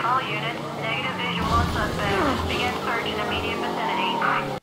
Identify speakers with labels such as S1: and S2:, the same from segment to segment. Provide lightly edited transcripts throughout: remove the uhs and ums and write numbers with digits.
S1: All units, negative visual on suspect. Begin search in immediate vicinity.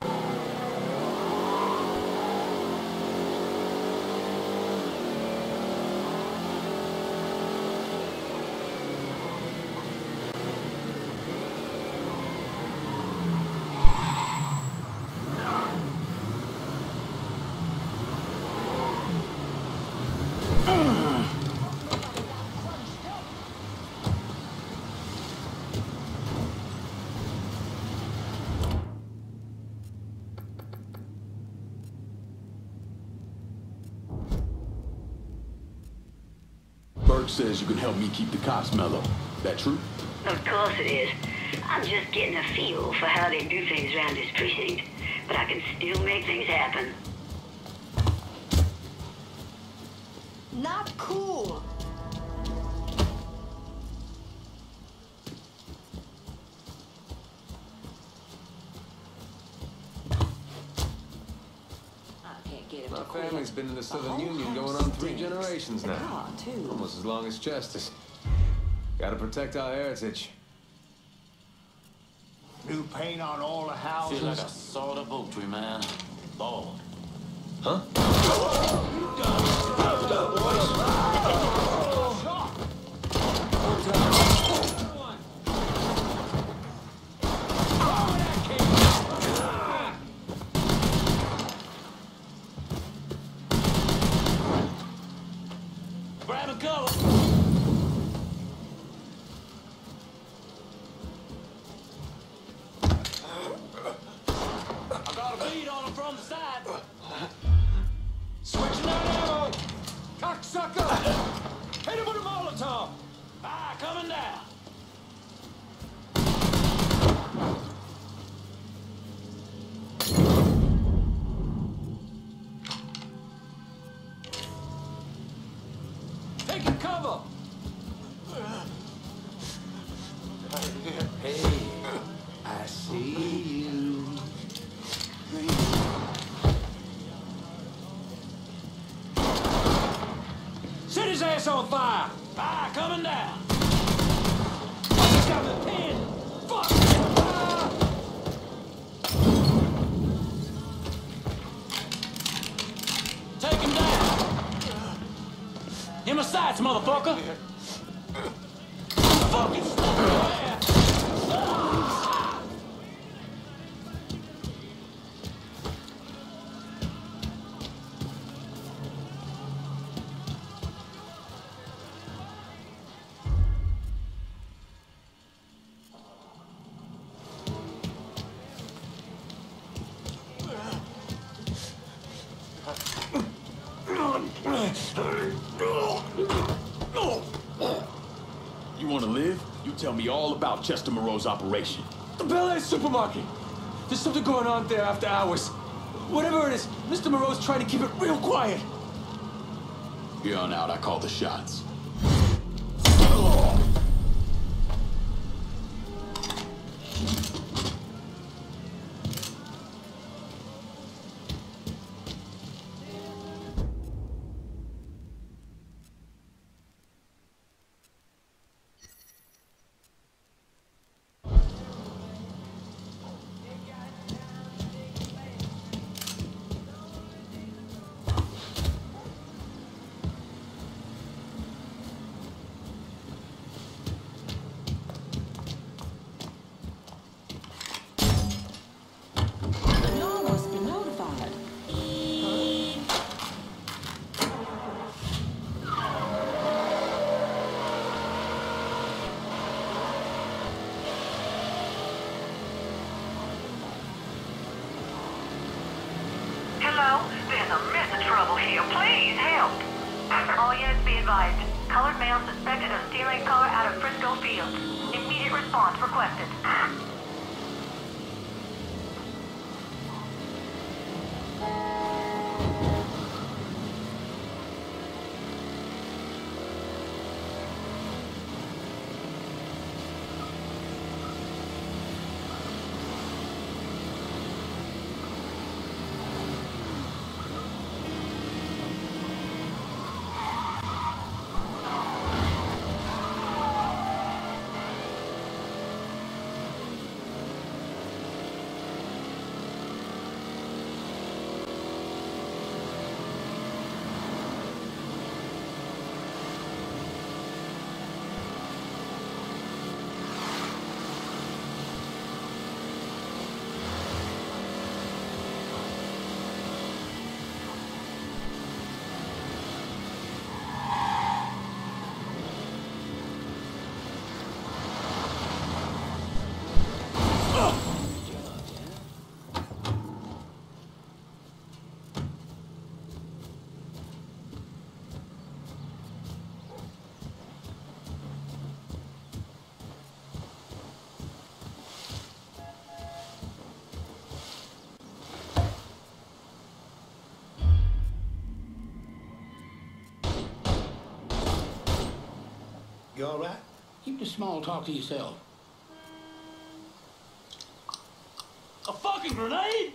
S2: Burke says you can help me keep the cops mellow. That true?
S3: Of course it is. I'm just getting a feel for how they do things around this precinct. But I can still make things happen.
S4: Not cool.
S5: My family's been in the Southern Union going on 3 generations now. Almost as long as Chester's. Gotta protect our heritage.
S6: New paint on all the houses.
S7: Feel like a sawed up oak tree, man. Bald.
S5: Huh?
S7: Grab and cover. I got a bead on him from the side.
S6: Switching that ammo! Cocksucker! Hit him with a Molotov!
S7: Ah, coming down.
S6: Taking cover!
S7: Hey, I see you.
S6: Set his ass on fire!
S7: Ah, coming down.
S6: He's got the pin! Fuck! Ah!
S7: Take him down. In my sights, motherfucker. Fucking stuff in your ass.
S2: You want to live? You tell me all about Chester Moreau's operation.
S6: The Bel Air supermarket! There's something going on there after hours. Whatever it is, Mr. Moreau's trying to keep it real quiet.
S2: Here on out, I call the shots.
S1: Hello? There's a mess of trouble here. Please help. All units be advised. Colored male suspected of stealing color out of Frisco Fields. Immediate response requested.
S8: You all right?
S9: Keep the small talk to yourself.
S7: A fucking grenade?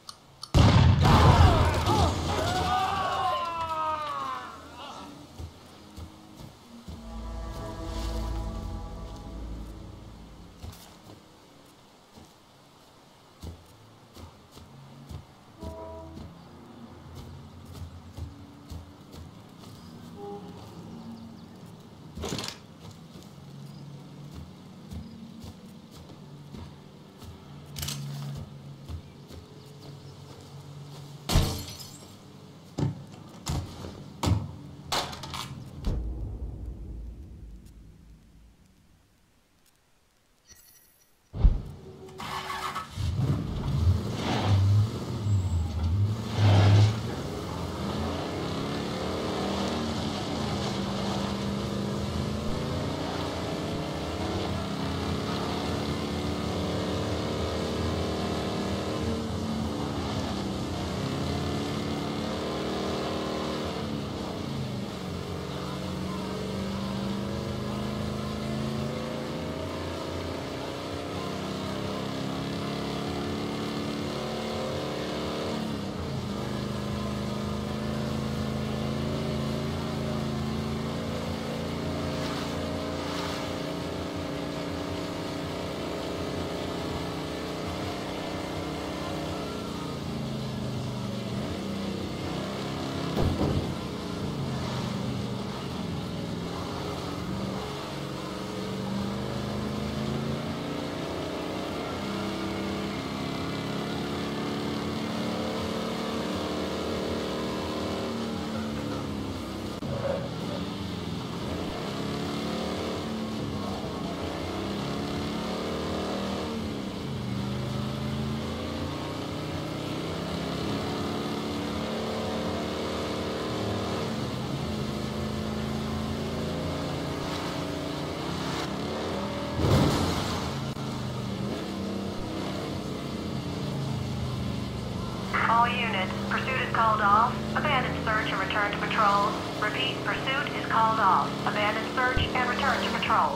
S1: All units, pursuit is called off. Abandon search and return to patrol. Repeat, pursuit is called off. Abandon search and return to patrol.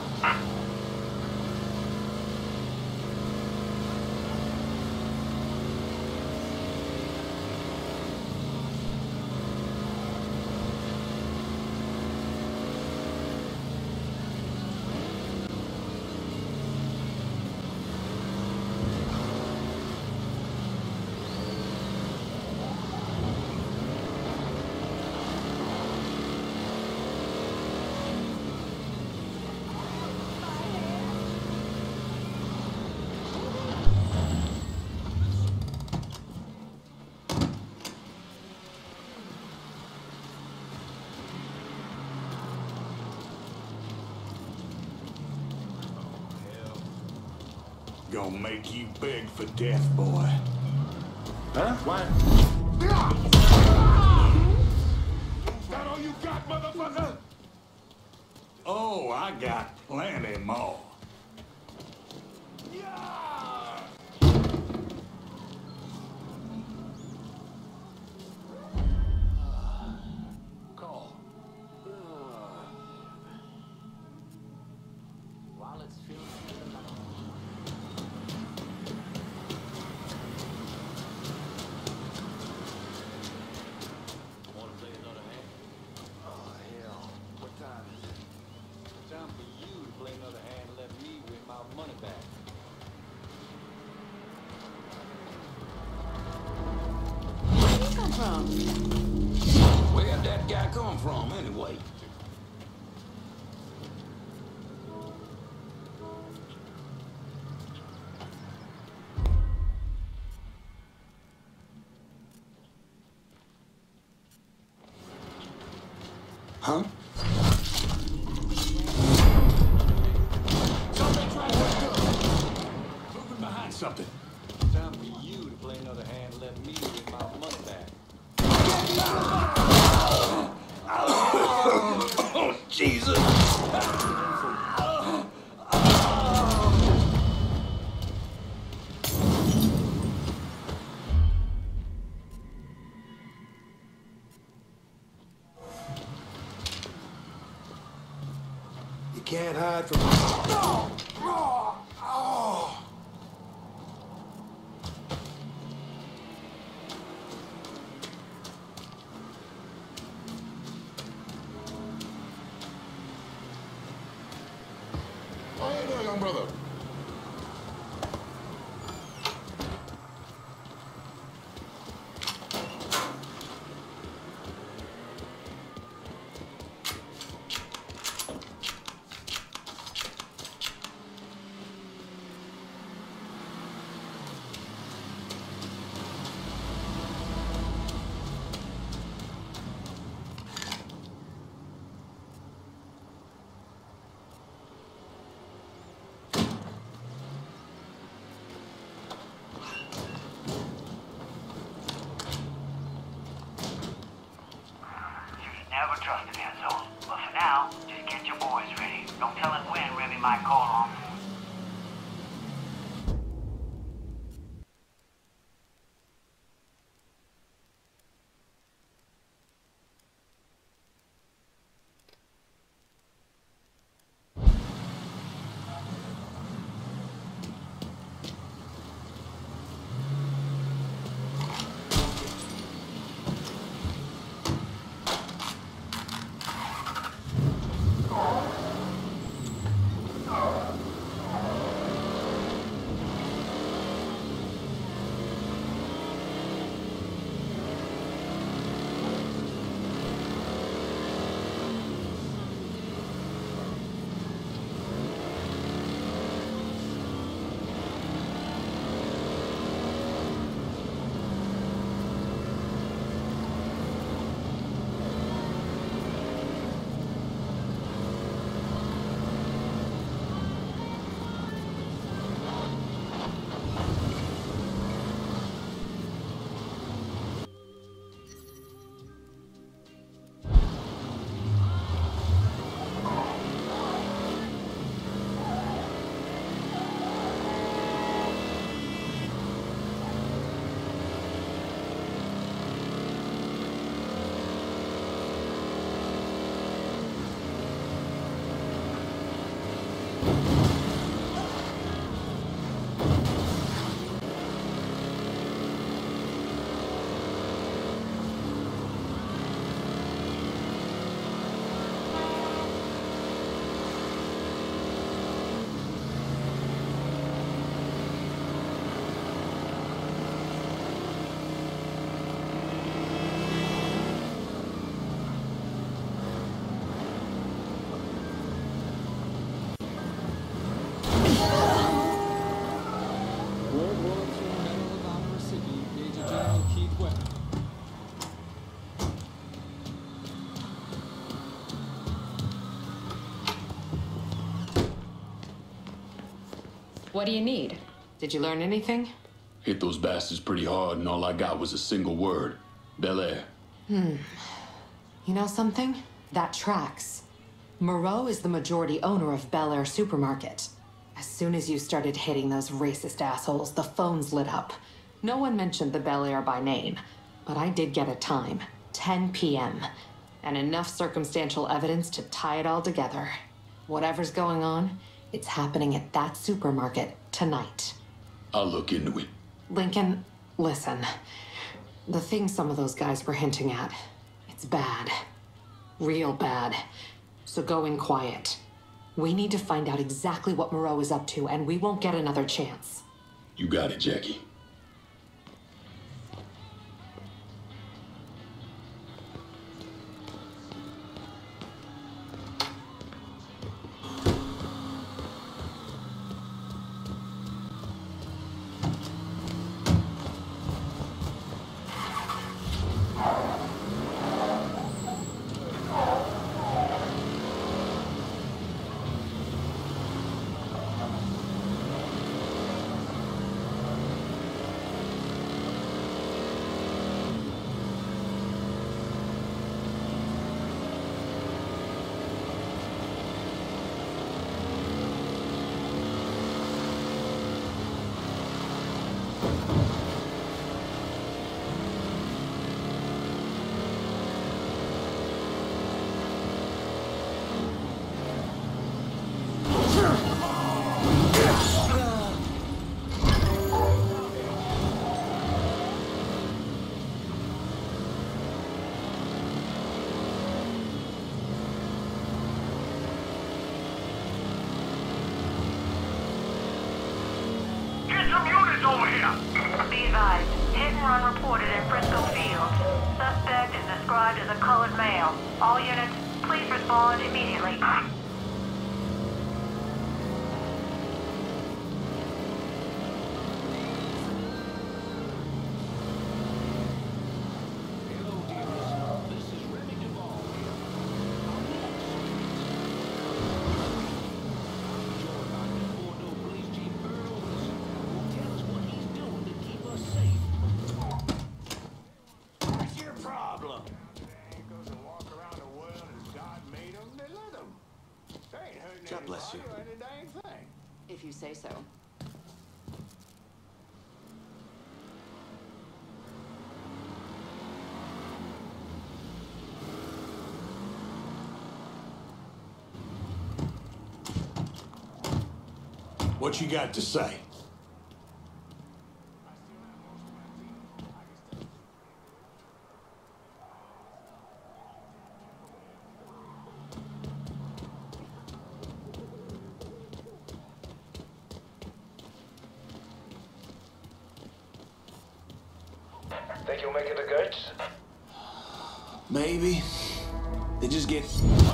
S8: Gonna make you beg for death, boy.
S6: Huh? Why?
S8: That all you got, motherfucker? Oh, I got plenty more.
S9: Call. While it's feeling.
S7: Where'd that guy come from, anyway?
S8: Huh?
S7: Something trying to
S8: Moving behind something.
S7: Time for you to play another hand and let me get my money back.
S8: Oh, Jesus! You can't can't hide from... Oh! Oh! Oh! Oh, hey there, young brother.
S1: Never trust an asshole. But for now, just get your boys ready. Don't tell him when Remy might call on them.
S10: What do you need? Did you learn anything?
S2: Hit those bastards pretty hard, and all I got was a single word. Bel Air.
S10: You know something? That tracks. Moreau is the majority owner of Bel Air Supermarket. As soon as you started hitting those racist assholes, the phones lit up. No one mentioned the Bel Air by name, but I did get a time, 10 p.m., and enough circumstantial evidence to tie it all together. Whatever's going on, it's happening at that supermarket tonight.
S2: I'll look into it.
S10: Lincoln, listen. The thing some of those guys were hinting at, it's bad. Real bad. So go in quiet. We need to find out exactly what Moreau is up to, and we won't get another chance.
S2: You got it, Jackie.
S1: Send some units over here! Be advised, hit and run reported in Frisco Fields. Suspect is described as a colored male. All units, please respond immediately.
S6: God bless you.
S4: If you say so.
S8: What you got to say?
S7: Think you'll make it to Gertz?
S8: Maybe. They just get...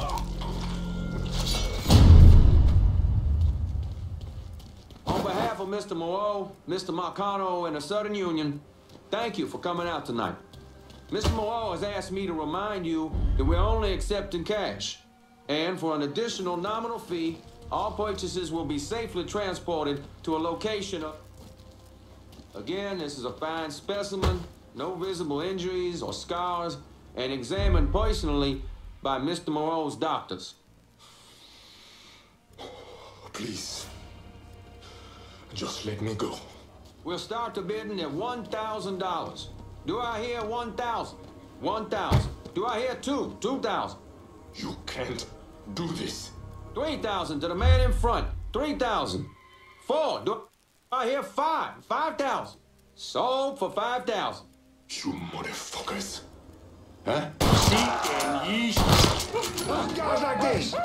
S5: On behalf of Mr. Moreau, Mr. Marcano, and the Southern Union, thank you for coming out tonight. Mr. Moreau has asked me to remind you that we're only accepting cash. And for an additional nominal fee, all purchases will be safely transported to a location of... Again, this is a fine specimen, no visible injuries or scars, and examined personally by Mr. Moreau's doctors.
S2: Please. Just let me go.
S5: We'll start the bidding at $1,000. Do I hear 1,000? 1,000. Do I hear 2,000?
S2: You can't do this.
S5: 3,000 to the man in front. 3,000. 4. Do I hear 5? 5,000. Sold for 5,000.
S2: You motherfuckers. Huh?
S8: Guys like this!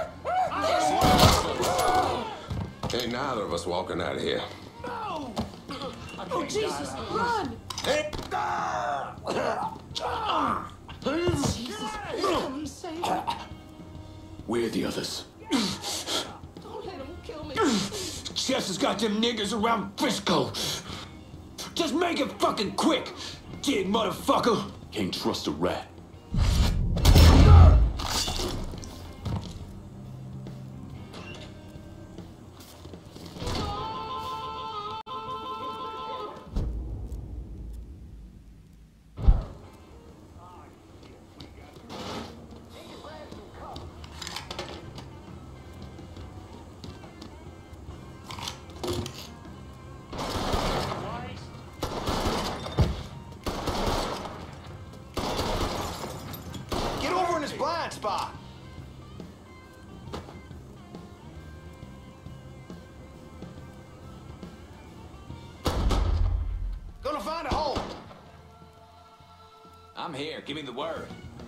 S11: Ain't neither of us walking out of here.
S4: Oh, Jesus, run! Jesus, come save me.
S2: Where are the others?
S4: Don't let him kill me.
S6: Chester's got them niggas around Frisco. Just make it fucking quick, kid motherfucker.
S2: Can't trust a rat.
S8: Blind spot. Gonna find a hole.
S6: I'm here. Give me the word.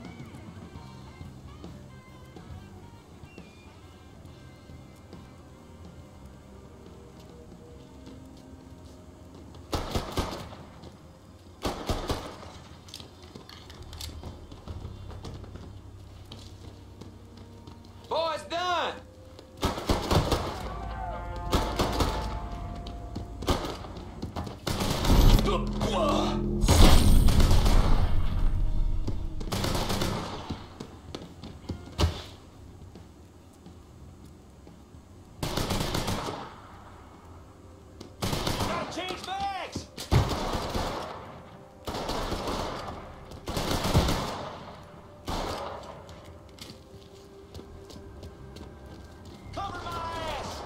S5: Boys, done!
S8: Gotta change bags. Cover my ass.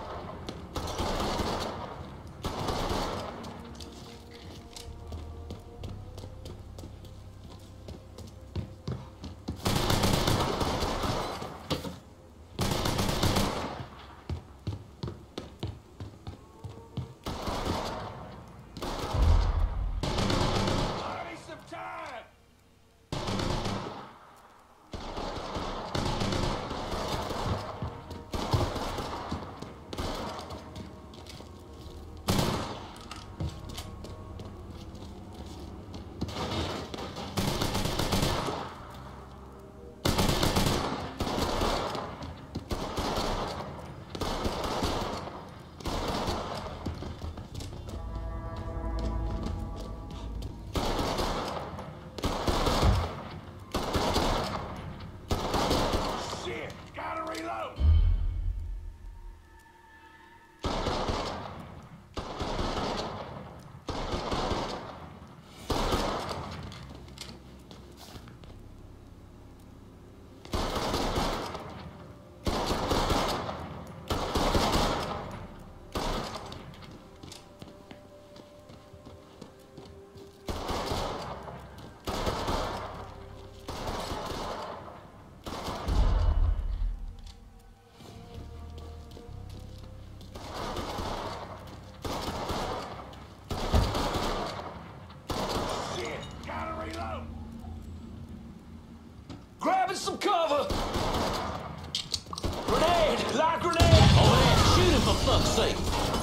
S6: fuck's sake!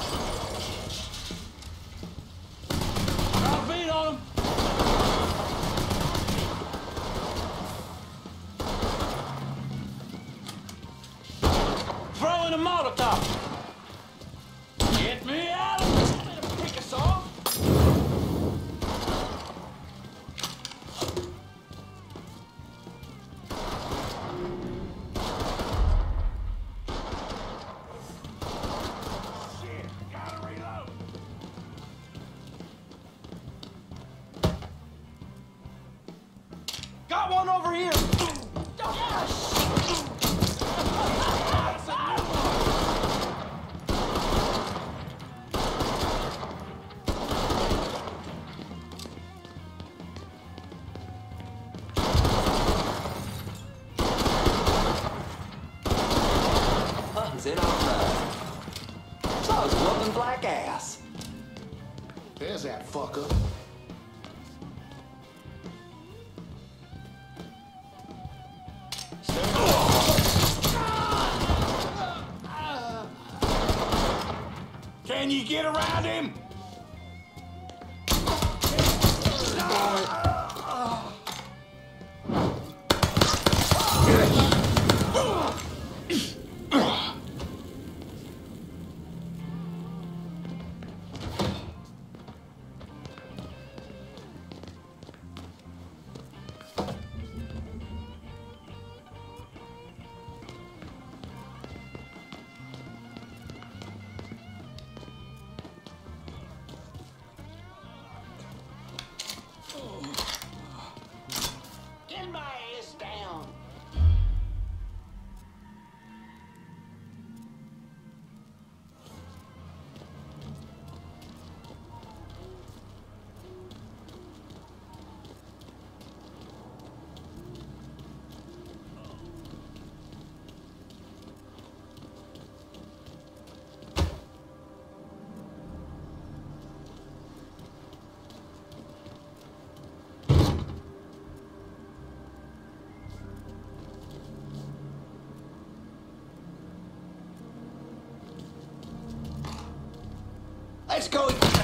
S6: Got a beat on him! Throw in a Molotov! Get me out of here! It'll pick us off!
S8: Shit, gotta reload.
S5: Got one over here!
S12: Hunting's in our ride. So I was whooping black ass.
S8: There's that fucker.
S6: Can you get around him?
S8: Get my ass down.
S6: Let's go.